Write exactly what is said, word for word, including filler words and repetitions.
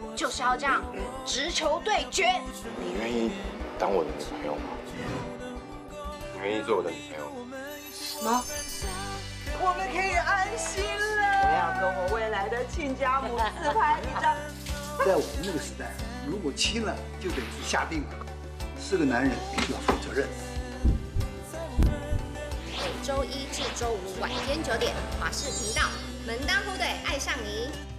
就是要这样直球对决。 你愿意当我的女朋友吗？你愿意做我的女朋友？ 什么？ 我们可以安心了。我要跟我未来的亲家母自拍一张。 在我们那个时代，如果亲了，就等于是下定了，是个男人必须要负责任。 每周一至周五晚间九点，华视频道《门当户对爱上你》。